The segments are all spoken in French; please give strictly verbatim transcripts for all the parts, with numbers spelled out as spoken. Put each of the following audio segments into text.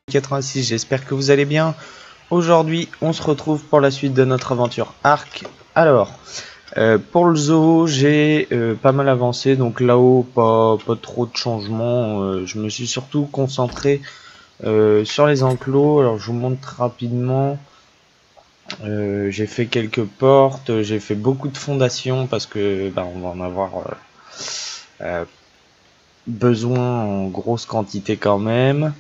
quatre-vingt-six, j'espère que vous allez bien. Aujourd'hui, on se retrouve pour la suite de notre aventure Ark. Alors, euh, pour le zoo, j'ai euh, pas mal avancé, donc là-haut, pas, pas trop de changements. Euh, je me suis surtout concentré euh, sur les enclos. Alors, je vous montre rapidement. Euh, j'ai fait quelques portes, j'ai fait beaucoup de fondations parce que bah, on va en avoir euh, euh, besoin en grosse quantité quand même.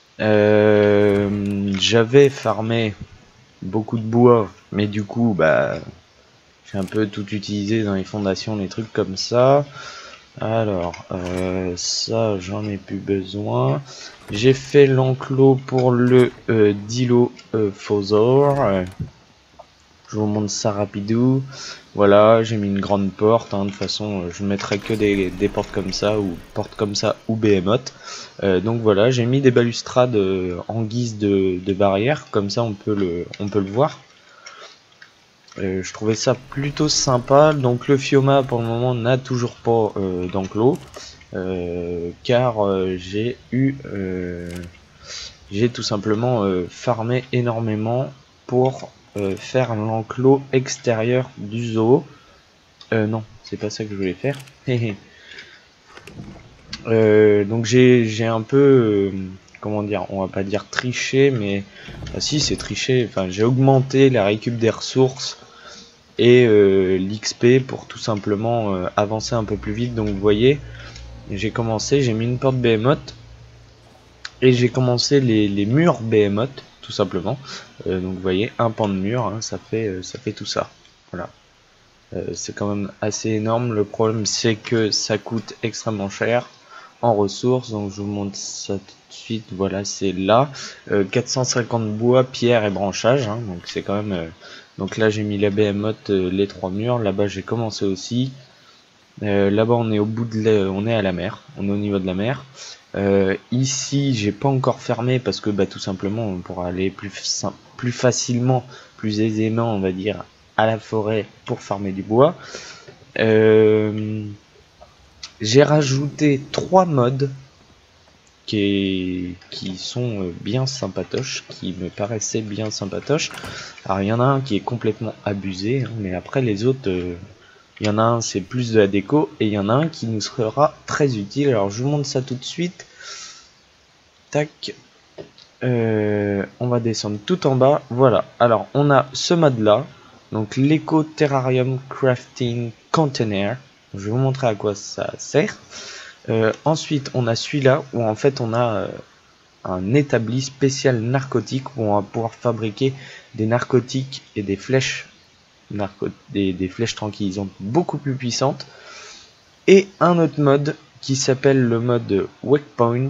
Euh, j'avais farmé beaucoup de bois, mais du coup, bah, j'ai un peu tout utilisé dans les fondations, les trucs comme ça. Alors, euh, ça, j'en ai plus besoin. J'ai fait l'enclos pour le euh, Dilo euh, Fosaur. Je vous montre ça rapidou. Voilà, j'ai mis une grande porte. Hein. De toute façon, je mettrai que des, des portes comme ça, ou portes comme ça, ou Behemoth. Euh, donc voilà, j'ai mis des balustrades euh, en guise de, de barrière. Comme ça, on peut le, on peut le voir. Euh, je trouvais ça plutôt sympa. Donc le Phioma, pour le moment, n'a toujours pas euh, d'enclos. Euh, car euh, j'ai eu... Euh, j'ai tout simplement euh, farmé énormément pour... Euh, faire l'enclos extérieur du zoo. Euh, non, c'est pas ça que je voulais faire. euh, donc j'ai un peu, euh, comment dire, on va pas dire tricher, mais ah, si c'est tricher. Enfin, j'ai augmenté la récup des ressources et euh, l'X P pour tout simplement euh, avancer un peu plus vite. Donc vous voyez, j'ai commencé, j'ai mis une porte Behemoth et j'ai commencé les, les murs Behemoth. Tout simplement. Euh, donc vous voyez, un pan de mur, hein, ça fait euh, ça fait tout ça. Voilà. Euh, c'est quand même assez énorme. Le problème, c'est que ça coûte extrêmement cher en ressources. Donc je vous montre ça tout de suite. Voilà, c'est là. Euh, quatre cent cinquante bois, pierre et branchage. Hein, donc c'est quand même. Euh... Donc là, j'ai mis la Behemoth, euh, les trois murs. Là-bas, j'ai commencé aussi. Euh, Là-bas, on est au bout de, la... on est à la mer. On est au niveau de la mer. Euh, ici, j'ai pas encore fermé parce que bah, tout simplement on pourra aller plus, plus facilement, plus aisément, on va dire, à la forêt pour farmer du bois. Euh, j'ai rajouté trois mods qui, qui sont bien sympatoches, qui me paraissaient bien sympatoches. Alors il y en a un qui est complètement abusé, hein, mais après les autres, euh, il y en a un c'est plus de la déco et il y en a un qui nous sera très utile. Alors je vous montre ça tout de suite. Tac, euh, on va descendre tout en bas. Voilà, alors on a ce mode là, donc l'Eco Terrarium Crafting Container. Je vais vous montrer à quoi ça sert. Euh, ensuite, on a celui-là où en fait on a euh, un établi spécial narcotique où on va pouvoir fabriquer des narcotiques et des flèches, narco des, des flèches tranquillisantes beaucoup plus puissantes. Et un autre mode qui s'appelle le mode Waypoint,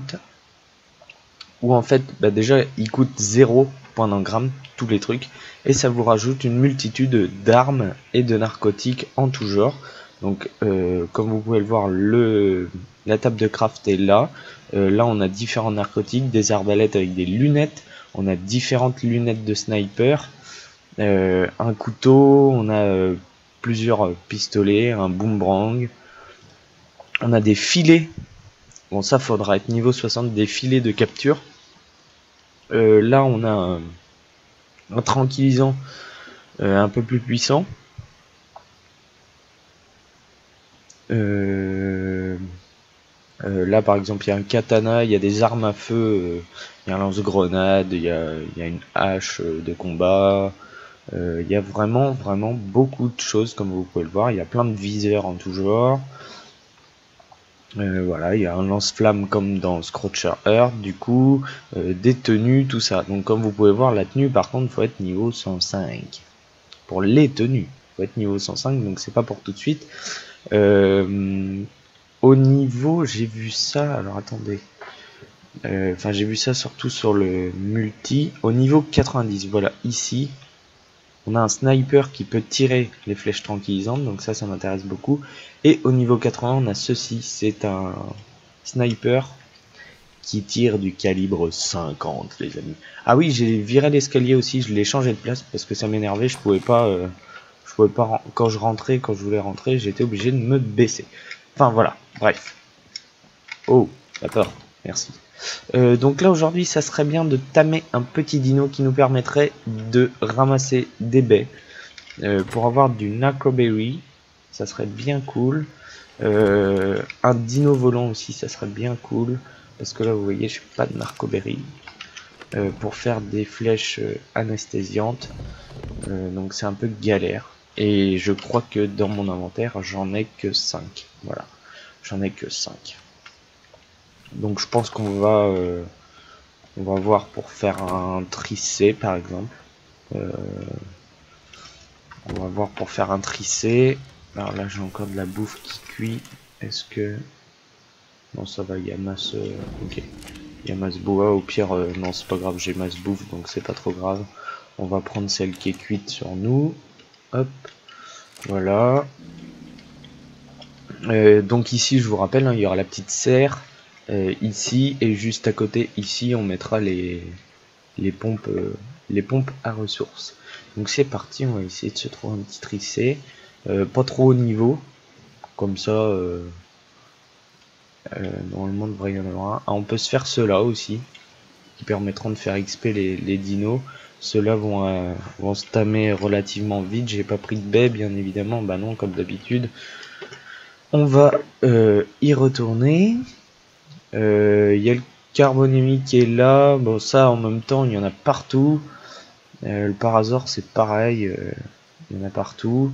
où en fait bah déjà il coûte zéro point d'engramme tous les trucs et ça vous rajoute une multitude d'armes et de narcotiques en tout genre. Donc euh, comme vous pouvez le voir, le la table de craft est là. Euh, là on a différents narcotiques, des arbalètes avec des lunettes, on a différentes lunettes de sniper, euh, un couteau, on a euh, plusieurs pistolets, un boomerang, on a des filets. Bon, ça faudra être niveau soixante, des filets de capture. Euh, là, on a un, un tranquillisant euh, un peu plus puissant. Euh, euh, là, par exemple, il y a un katana, il y a des armes à feu, euh, il y a un lance-grenade, il y a, il y a une hache de combat. Euh, il y a vraiment, vraiment beaucoup de choses, comme vous pouvez le voir. Il y a plein de viseurs en tout genre. Euh, voilà, il y a un lance-flamme comme dans Scorcher Earth, du coup, euh, des tenues, tout ça. Donc comme vous pouvez voir, la tenue par contre, faut être niveau cent cinq. Pour les tenues, faut être niveau cent cinq, donc c'est pas pour tout de suite. Euh, au niveau, j'ai vu ça, alors attendez. Euh, enfin, j'ai vu ça surtout sur le multi. Au niveau quatre-vingt-dix, voilà, ici. On a un sniper qui peut tirer les flèches tranquillisantes, donc ça, ça m'intéresse beaucoup. Et au niveau quatre-vingts, on a ceci, c'est un sniper qui tire du calibre cinquante, les amis. Ah oui, j'ai viré l'escalier aussi, je l'ai changé de place parce que ça m'énervait, je pouvais pas, euh, je pouvais pas, quand je rentrais, quand je voulais rentrer, j'étais obligé de me baisser. Enfin voilà, bref. Oh, d'accord, merci. Euh, donc là aujourd'hui ça serait bien de tamer un petit dino qui nous permettrait de ramasser des baies euh, pour avoir du narcoberry, ça serait bien cool. Euh, un dino volant aussi ça serait bien cool, parce que là vous voyez j'ai pas de narcoberry euh, pour faire des flèches euh, anesthésiantes, euh, donc c'est un peu galère. Et je crois que dans mon inventaire j'en ai que cinq, voilà, j'en ai que cinq. Donc je pense qu'on va euh, on va voir pour faire un tricé par exemple. Euh, on va voir pour faire un tricé. Alors là j'ai encore de la bouffe qui cuit. Est-ce que... Non ça va, il y a masse... Euh... Ok. Il y a masse bois, au pire, euh, non c'est pas grave, j'ai masse bouffe donc c'est pas trop grave. On va prendre celle qui est cuite sur nous. Hop. Voilà. Euh, donc ici je vous rappelle, hein, il y aura la petite serre. Euh, ici et juste à côté ici on mettra les, les pompes euh, les pompes à ressources. Donc c'est parti, on va essayer de se trouver un petit tricé, euh, pas trop haut niveau, comme ça euh, euh, normalement il devrait y en avoir un. Ah, on peut se faire ceux-là aussi qui permettront de faire X P les, les dinos. Ceux-là vont, euh, vont se tamer relativement vite. J'ai pas pris de baie bien évidemment, bah non comme d'habitude. On va euh, y retourner. Il euh, y a le carbonémie qui est là. Bon, ça en même temps, il y en a partout. Euh, le Parasaur, c'est pareil. Euh, il y en a partout.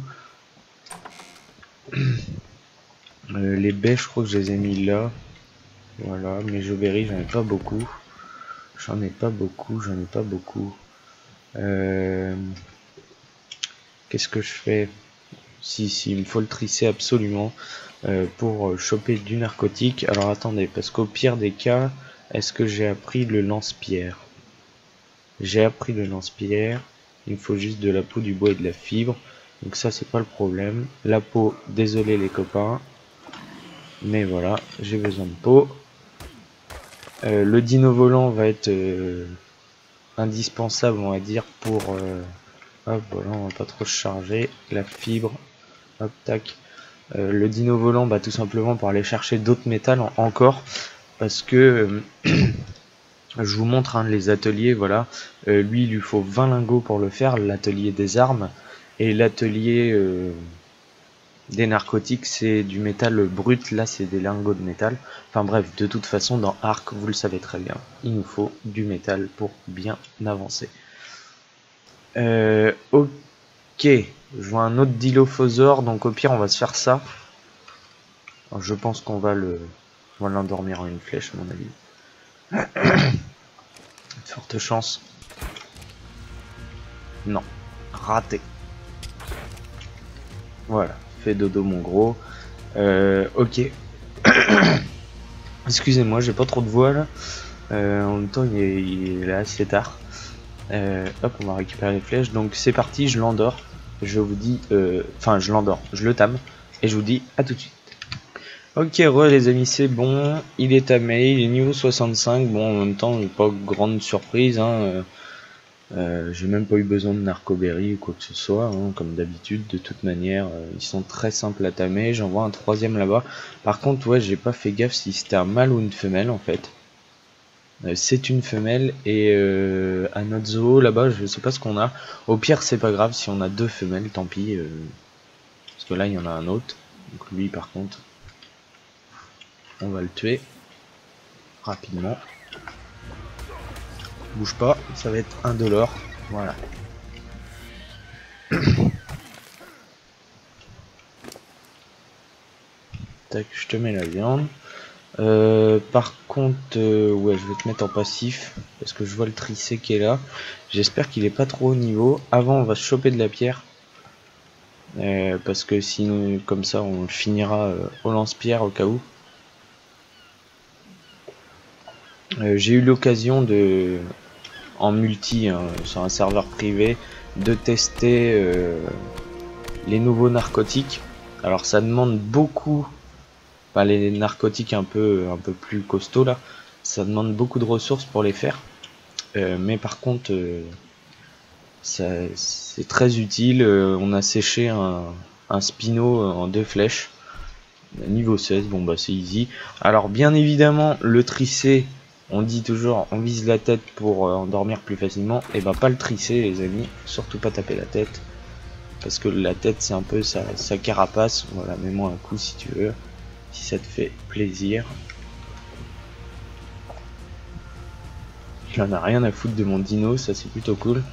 euh, les baies, je crois que je les ai mis là. Voilà, mes jauberries, j'en ai pas beaucoup. J'en ai pas beaucoup, j'en ai pas beaucoup. Euh, Qu'est-ce que je fais? Si, si, il me faut le trisser absolument. Euh, pour choper du narcotique. Alors attendez, parce qu'au pire des cas, est-ce que j'ai appris le lance-pierre? J'ai appris le lance-pierre. Il me faut juste de la peau, du bois et de la fibre. Donc ça c'est pas le problème. La peau, désolé les copains, mais voilà, j'ai besoin de peau. Euh, le dino volant va être euh, indispensable, on va dire, pour... Euh, hop, voilà, on va pas trop se charger. La fibre, hop, tac. Euh, le dino volant, bah, tout simplement pour aller chercher d'autres métals en, encore, parce que euh, je vous montre hein, les ateliers, voilà, euh, lui il lui faut vingt lingots pour le faire, l'atelier des armes, et l'atelier euh, des narcotiques c'est du métal brut, là c'est des lingots de métal. Enfin bref, de toute façon dans Ark, vous le savez très bien, il nous faut du métal pour bien avancer. Euh, ok. Je vois un autre dilophosaure, donc au pire on va se faire ça. Alors, je pense qu'on va le, on va l'endormir en une flèche à mon avis. De forte chance. Non, raté. Voilà, fais dodo mon gros. Euh, ok. Excusez-moi, j'ai pas trop de voix là. Euh, en même temps il est, il est là assez tard. Euh, hop, on va récupérer les flèches. Donc c'est parti, je l'endors. Je vous dis, enfin euh, je l'endors, je le tame et je vous dis à tout de suite. Ok, re les amis, c'est bon, il est tamé, il est niveau soixante-cinq. Bon, en même temps, pas grande surprise, hein. euh, euh, j'ai même pas eu besoin de narcoberry ou quoi que ce soit, hein, comme d'habitude. De toute manière, euh, ils sont très simples à tamer. J'en vois un troisième là-bas. Par contre, ouais, j'ai pas fait gaffe si c'était un mâle ou une femelle en fait. Euh, c'est une femelle et euh, à notre zoo là-bas, je sais pas ce qu'on a. Au pire, c'est pas grave si on a deux femelles, tant pis. Euh, parce que là, il y en a un autre. Donc lui, par contre, on va le tuer rapidement. Bouge pas, ça va être indolore. Voilà. Tac, je te mets la viande. Euh, par contre, euh, ouais, je vais te mettre en passif parce que je vois le tricé qui est là. J'espère qu'il est pas trop haut niveau. Avant, on va se choper de la pierre euh, parce que sinon, comme ça, on finira euh, au lance-pierre au cas où. Euh, J'ai eu l'occasion de, en multi, hein, sur un serveur privé, de tester euh, les nouveaux narcotiques. Alors, ça demande beaucoup. Enfin, les narcotiques un peu un peu plus costauds là, ça demande beaucoup de ressources pour les faire, euh, mais par contre euh, c'est très utile. Euh, on a séché un, un spino en deux flèches niveau seize, bon bah c'est easy. Alors bien évidemment le tricé On dit toujours on vise la tête pour euh, endormir plus facilement. Et bah pas le trisser les amis, surtout pas taper la tête. Parce que la tête c'est un peu sa, sa carapace. Voilà, mets-moi un coup si tu veux. Si ça te fait plaisir. J'en ai rien à foutre de mon dino, ça c'est plutôt cool.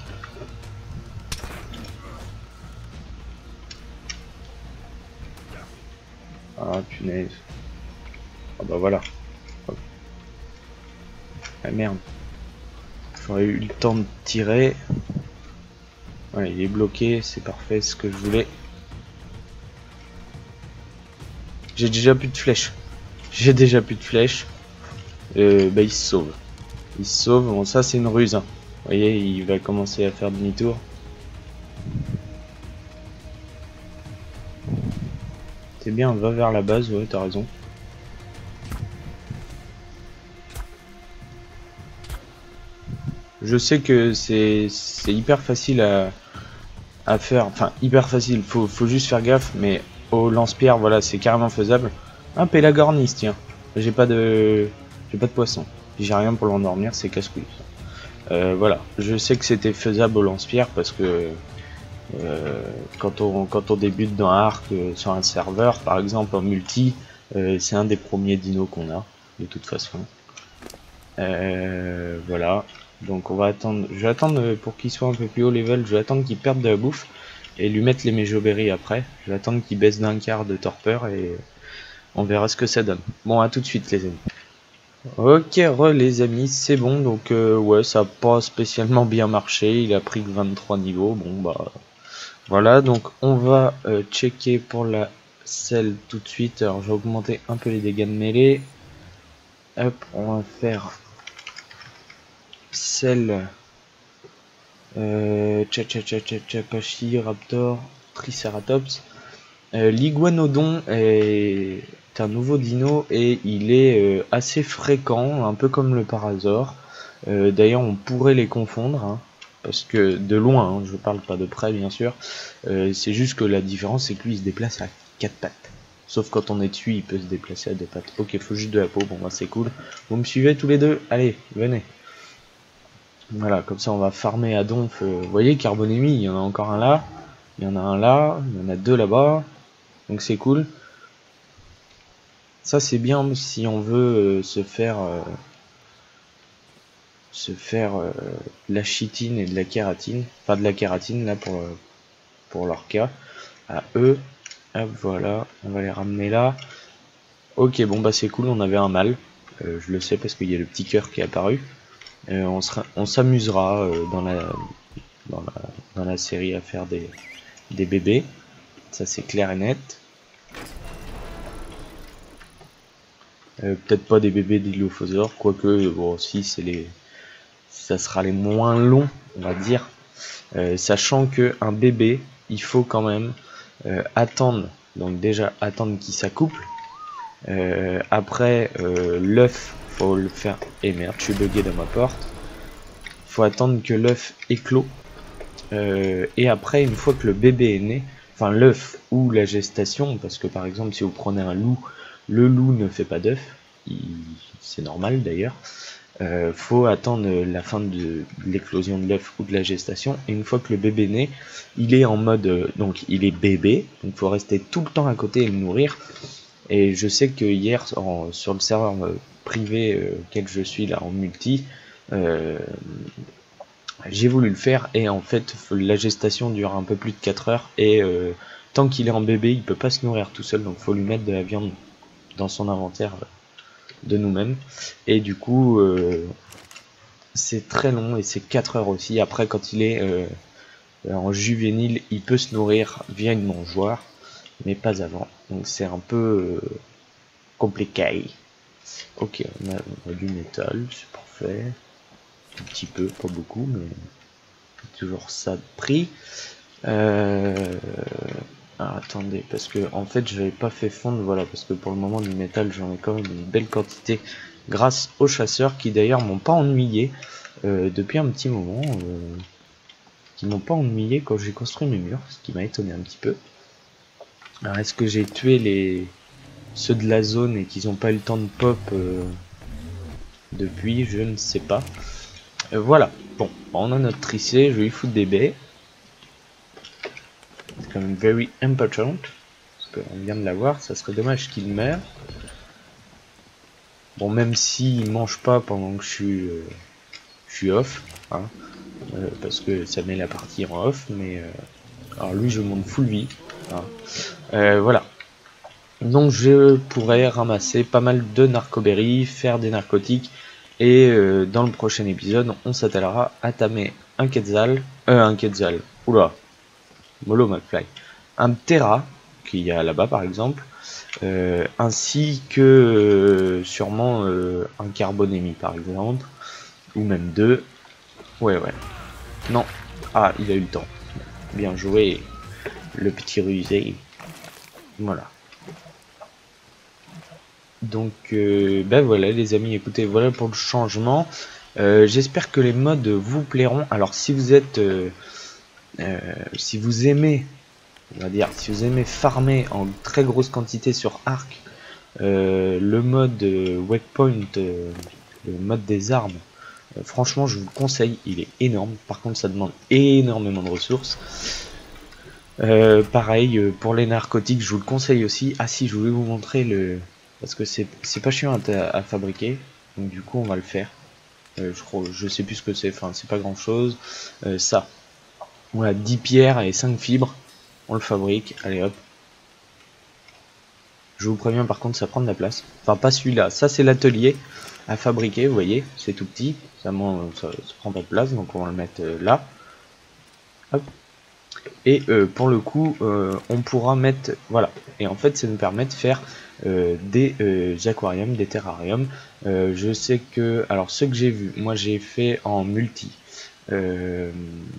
Ah punaise. Ah bah voilà. Ah merde. J'aurais eu le temps de tirer. Ouais, il est bloqué, c'est parfait, ce que je voulais. J'ai déjà plus de flèches. J'ai déjà plus de flèches. Euh, bah il se sauve. Il se sauve, bon ça c'est une ruse. Hein. Vous voyez, il va commencer à faire demi-tour. C'est bien, va vers la base, ouais, t'as raison. Je sais que c'est hyper facile à, à faire, enfin hyper facile, faut, faut juste faire gaffe, mais au lance-pierre, voilà, c'est carrément faisable. Un Pélagornis, tiens, j'ai pas de j'ai pas de poisson, j'ai rien pour l'endormir, c'est casse-couille. Euh, voilà, je sais que c'était faisable au lance-pierre parce que euh, quand, on, quand on débute dans Ark euh, sur un serveur, par exemple en multi, euh, c'est un des premiers dinos qu'on a, de toute façon. Euh, voilà. Donc on va attendre, je vais attendre pour qu'il soit un peu plus haut level, je vais attendre qu'il perde de la bouffe et lui mettre les Mejoberry après. Je vais attendre qu'il baisse d'un quart de torpeur et on verra ce que ça donne. Bon, à tout de suite les amis. Ok, re les amis, c'est bon, donc euh, ouais, ça n'a pas spécialement bien marché, il a pris que vingt-trois niveaux, bon bah voilà, donc on va euh, checker pour la selle tout de suite. Alors je vais augmenter un peu les dégâts de mêlée. Hop, on va faire celle euh, Chapachi, Raptor, Triceratops. Euh, L'Iguanodon est un nouveau dino et il est euh, assez fréquent, un peu comme le Parasaur. Euh, D'ailleurs, on pourrait les confondre, hein, parce que de loin, hein, je parle pas de près bien sûr. Euh, c'est juste que la différence, c'est que lui il se déplace à quatre pattes. Sauf quand on est dessus, il peut se déplacer à deux pattes. Ok, faut juste de la peau, bon bah c'est cool. Vous me suivez tous les deux? Allez, venez. Voilà, comme ça on va farmer à donf. Euh, vous voyez, Carbonémie, il y en a encore un là, il y en a un là, il y en a deux là-bas, donc c'est cool. Ça c'est bien si on veut euh, se faire euh, se faire euh, de la chitine et de la kératine, enfin de la kératine là pour euh, pour leur cas. À eux, hop voilà, on va les ramener là. Ok, bon bah c'est cool, on avait un mâle, euh, je le sais parce qu'il y a le petit cœur qui est apparu. Euh, on sera, on s'amusera euh, dans la Dans la, dans la série à faire des, des bébés, ça c'est clair et net. Euh, peut-être pas des bébés d'Ilophosaure, quoique bon si c'est les, ça sera les moins longs on va dire, euh, sachant que un bébé il faut quand même euh, attendre, donc déjà attendre qu'il s'accouple, euh, après euh, l'œuf faut le faire, et merde je suis bugué dans ma porte, faut attendre que l'œuf éclot. Euh, et après, une fois que le bébé est né, enfin l'œuf ou la gestation, parce que par exemple si vous prenez un loup, le loup ne fait pas d'œuf, c'est normal d'ailleurs, euh, faut attendre la fin de, de l'éclosion de l'œuf ou de la gestation, et une fois que le bébé est né, il est en mode, euh, donc il est bébé, donc faut rester tout le temps à côté et le nourrir. Et je sais que hier en, sur le serveur euh, privé euh, auquel je suis là en multi, euh, j'ai voulu le faire et en fait la gestation dure un peu plus de quatre heures et euh, tant qu'il est en bébé il peut pas se nourrir tout seul, donc faut lui mettre de la viande dans son inventaire de nous-mêmes et du coup euh, c'est très long et c'est quatre heures aussi. Après quand il est euh, en juvénile il peut se nourrir via une mangeoire mais pas avant, donc c'est un peu euh, compliqué. Ok, on a, on a du métal, c'est parfait. Un petit peu, pas beaucoup, mais toujours ça de prix. Euh... Alors, attendez, parce que en fait j'avais pas fait fondre, voilà, parce que pour le moment du métal j'en ai quand même une belle quantité grâce aux chasseurs qui d'ailleurs m'ont pas ennuyé euh, depuis un petit moment, euh, qui m'ont pas ennuyé quand j'ai construit mes murs, ce qui m'a étonné un petit peu. Alors est-ce que j'ai tué les ceux de la zone et qu'ils ont pas eu le temps de pop euh... depuis, je ne sais pas. Euh, voilà, bon, on a notre tricé, je vais lui foutre des baies. C'est quand même very important, parce qu'on vient de l'avoir, ça serait dommage qu'il meure. Bon, même s'il mange pas pendant que je suis, euh, je suis off, hein, euh, parce que ça met la partie en off, mais euh, alors lui je monte full vie, hein. Euh, voilà. Donc je pourrais ramasser pas mal de narcoberries, faire des narcotiques, et euh, dans le prochain épisode, on s'attellera à tamer un quetzal, euh, un quetzal, oula, mollo McFly, un Terra, qu'il y a là-bas par exemple, euh, ainsi que euh, sûrement euh, un carbonémie par exemple, ou même deux, ouais ouais, non, ah il a eu le temps, bien joué, le petit rusé, voilà. Donc euh, ben voilà les amis, écoutez, voilà pour le changement. Euh, j'espère que les mods vous plairont. Alors si vous êtes euh, euh, si vous aimez, on va dire, si vous aimez farmer en très grosse quantité sur Ark, euh, le mode euh, Waypoint, euh, le mode des armes, euh, franchement je vous le conseille, il est énorme. Par contre ça demande énormément de ressources. Euh, pareil euh, pour les narcotiques, je vous le conseille aussi. Ah si, je voulais vous montrer le, parce que c'est c'est pas chiant à, à fabriquer, donc du coup on va le faire. Euh, je crois, je sais plus ce que c'est, enfin c'est pas grand chose. Euh, ça, voilà, dix pierres et cinq fibres, on le fabrique, allez hop. Je vous préviens par contre ça prend de la place, enfin pas celui-là, ça c'est l'atelier à fabriquer, vous voyez, c'est tout petit, ça, ça, ça prend pas de place, donc on va le mettre euh, là. Hop. Et euh, pour le coup euh, on pourra mettre, voilà, et en fait ça nous permet de faire euh, des euh, aquariums, des terrariums. Euh, je sais que, alors ce que j'ai vu, moi j'ai fait en multi, euh,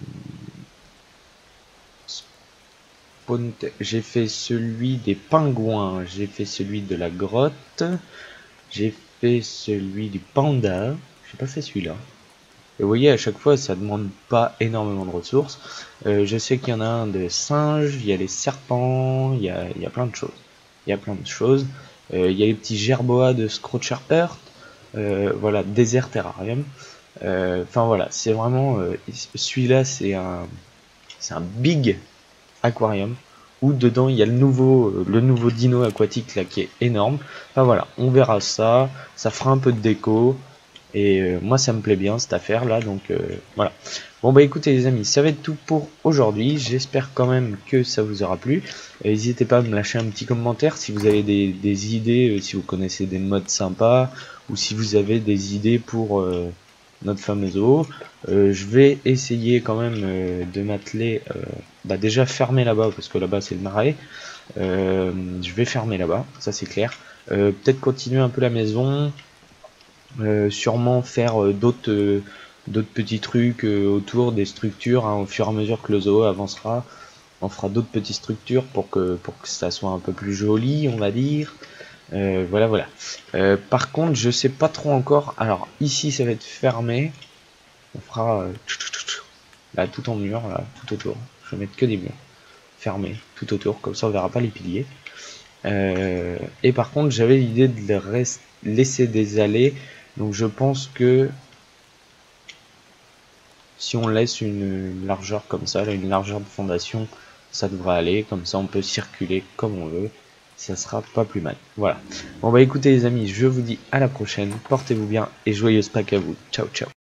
j'ai fait celui des pingouins, j'ai fait celui de la grotte, j'ai fait celui du panda, j'ai pas fait celui-là. Et vous voyez, à chaque fois, ça demande pas énormément de ressources. Euh, je sais qu'il y en a un de singes, il y a les serpents, il y a, il y a plein de choses. Il y a plein de choses. Euh, il y a les petits gerboas de Scroacher Earth. Euh, voilà, désert terrarium. Euh, enfin voilà, c'est vraiment... Euh, celui-là, c'est un, c'est un big aquarium. Où dedans, il y a le nouveau, le nouveau dino aquatique là qui est énorme. Enfin voilà, on verra ça. Ça fera un peu de déco. Et euh, moi ça me plaît bien cette affaire là, donc euh, voilà. Bon bah écoutez les amis, ça va être tout pour aujourd'hui. J'espère quand même que ça vous aura plu. N'hésitez pas à me lâcher un petit commentaire si vous avez des, des idées, euh, si vous connaissez des mods sympas, ou si vous avez des idées pour euh, notre fameuse eau. Euh, je vais essayer quand même euh, de m'atteler, euh, bah déjà fermer là-bas, parce que là-bas c'est le marais. Euh, je vais fermer là-bas, ça c'est clair. Euh, peut-être continuer un peu la maison. Euh, sûrement faire euh, d'autres euh, d'autres petits trucs euh, autour des structures, hein, au fur et à mesure que le zoo avancera. On fera d'autres petites structures pour que pour que ça soit un peu plus joli, on va dire. Euh, voilà voilà. Euh, par contre je sais pas trop encore. Alors ici ça va être fermé. On fera euh, là tout en mur, là tout autour. Je vais mettre que des murs fermés tout autour, comme ça on verra pas les piliers. Euh, et par contre j'avais l'idée de les rest laisser des allées. Donc je pense que si on laisse une largeur comme ça, là, une largeur de fondation, ça devrait aller. Comme ça on peut circuler comme on veut. Ça sera pas plus mal. Voilà. Bon bah écoutez les amis, je vous dis à la prochaine. Portez-vous bien et joyeuse Pâques à vous. Ciao ciao.